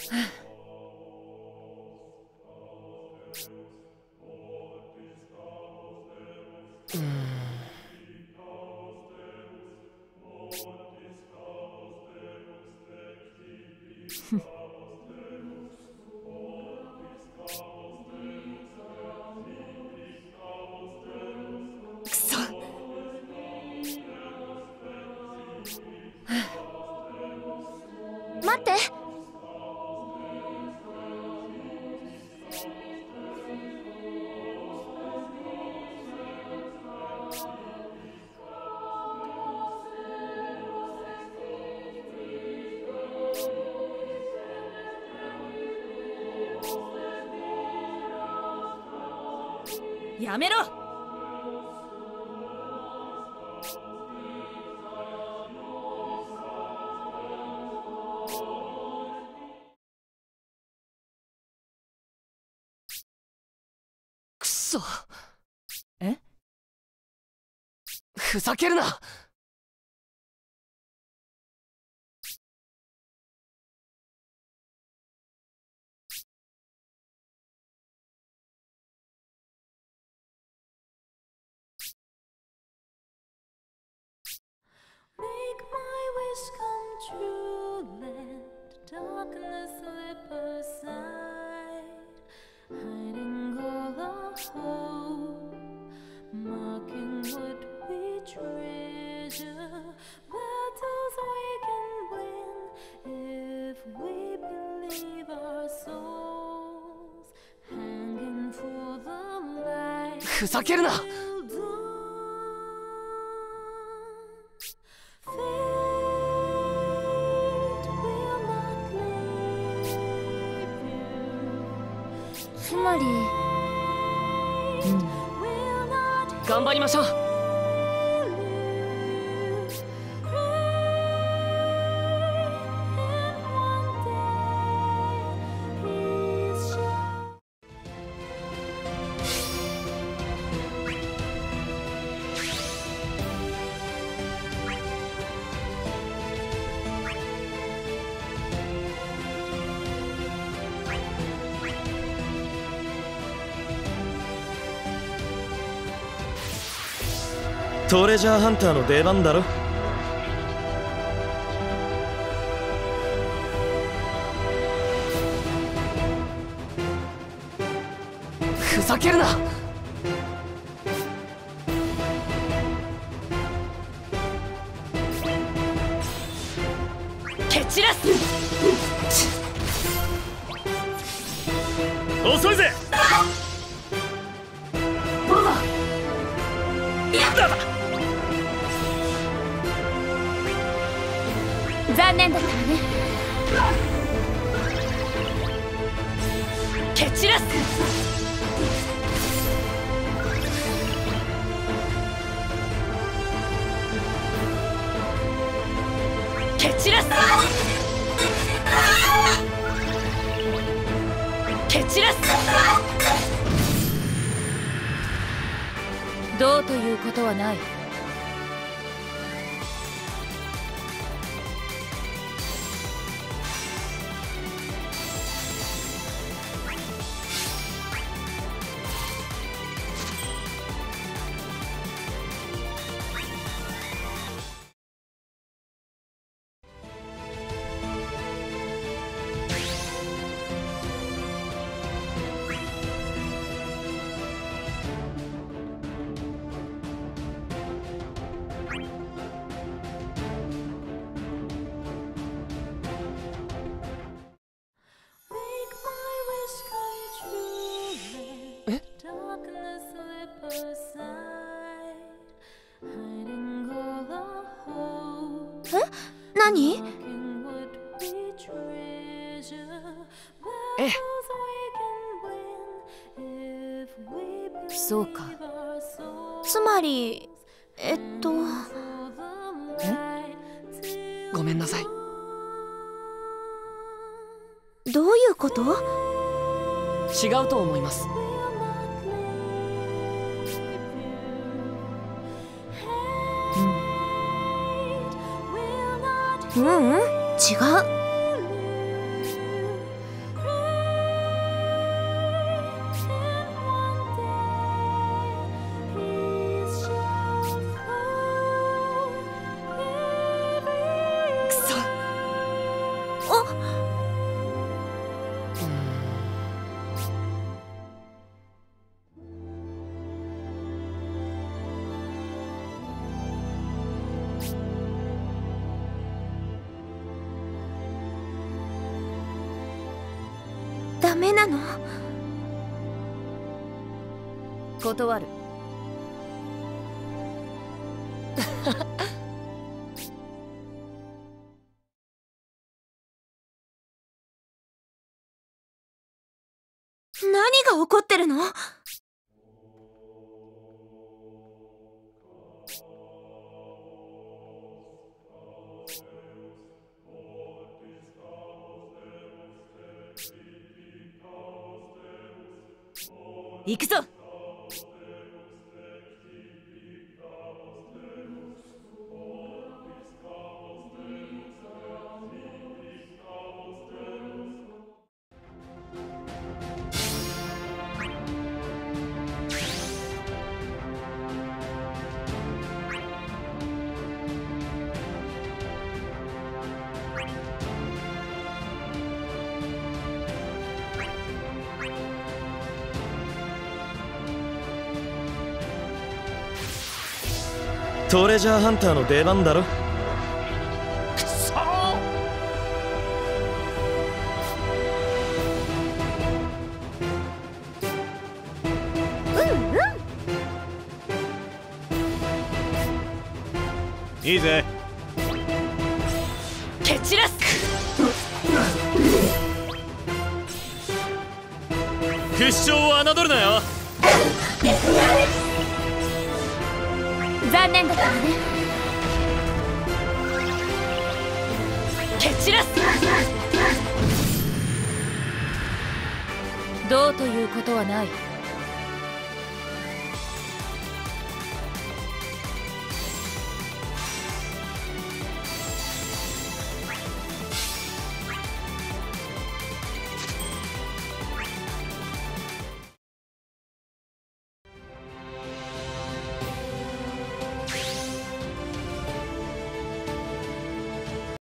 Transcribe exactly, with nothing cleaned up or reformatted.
くそ。待って。やめろ。 くそ。え？ふざけるな。 Make my wish come true, let darkness slip aside, hiding all our hope, marking what we treasure, battles we can win if we believe our souls, hanging for the light. ふざけるな。 つまり、うん、 頑張りましょう。 トレジャーハンターの出番だろ。 ふざけるな。蹴散らす。 遅いぜ。 どうだ。やだ。 残念だったわね。 蹴散らす。蹴散らす。蹴散らす。 どうということはない。 え？何？ ええ。 そうか。つまり、えっと。 え？ごめんなさい。 どういうこと？ 違うと思います。 うん、うん、違う。 ダメなの？ 断る。 何が起こってるの？ 行くぞ。 トレジャーハンターの出番だろ。 くそー。 いいぜ。 蹴散らす。 屈勝を侮るなよ。 残念だったわね。 蹴散らす。どうということはない。